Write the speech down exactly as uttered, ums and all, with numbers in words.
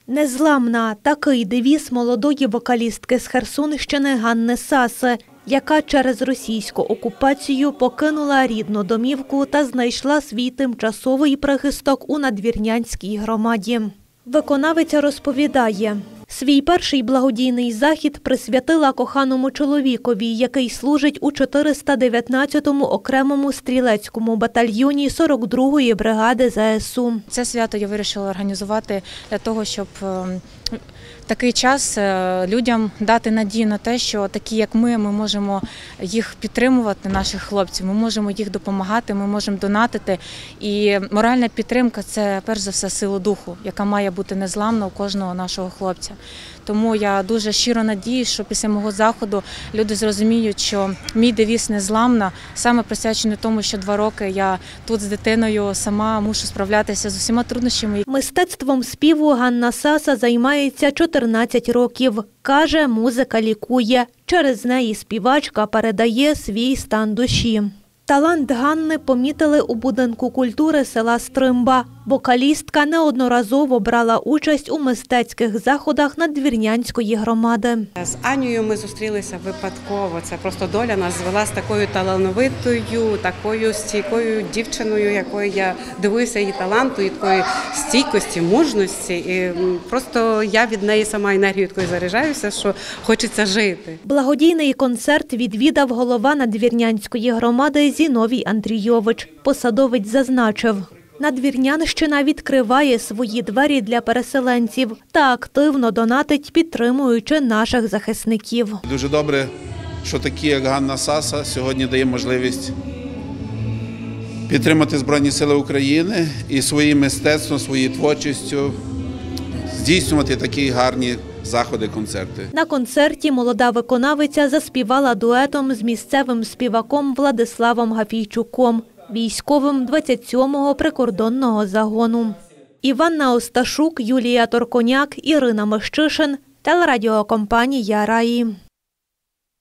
Незламна – такий девіз молодої вокалістки з Херсонщини Ганни Саси, яка через російську окупацію покинула рідну домівку та знайшла свій тимчасовий прихисток у Надвірнянській громаді. Виконавиця розповідає, свій перший благодійний захід присвятила коханому чоловікові, який служить у чотириста дев'ятнадцятому окремому стрілецькому батальйоні сорок другої бригади зе ес у. Це свято я вирішила організувати для того, щоб в такий час людям дати надію на те, що такі, як ми, ми можемо їх підтримувати, наших хлопців, ми можемо їх допомагати, ми можемо донатити. І моральна підтримка – це, перш за все, сила духу, яка має бути незламна у кожного нашого хлопця. Тому я дуже щиро надіюсь, що після мого заходу люди зрозуміють, що мій девіз «Незламна» саме присвячений тому, що два роки я тут з дитиною сама мушу справлятися з усіма труднощами. Мистецтвом співу Ганна Саса займається чотирнадцять років. Каже, музика лікує. Через неї співачка передає свій стан душі. Талант Ганни помітили у будинку культури села Стримба. Вокалістка неодноразово брала участь у мистецьких заходах Надвірнянської громади. З Анією ми зустрілися випадково. Це просто доля нас звела з такою талановитою, такою стійкою дівчиною, якою я дивуюся її таланту, і такої стійкості, мужності. І просто я від неї сама енергією такою заряджаюся, що хочеться жити. Благодійний концерт відвідав голова Надвірнянської громади Зіновій Андрійович. Посадовець зазначив, Надвірнянщина відкриває свої двері для переселенців та активно донатить, підтримуючи наших захисників. Дуже добре, що такі, як Ганна Саса, сьогодні дає можливість підтримати Збройні Сили України і своїм мистецтвом, своєю творчістю здійснювати такі гарні заходи, концерти. На концерті молода виконавиця заспівала дуетом з місцевим співаком Владиславом Гафійчуком, військовим двадцять сьомого прикордонного загону. Іванна Осташук, Юлія Торконяк, Ірина Мещишин, телерадіокомпанія «Раї».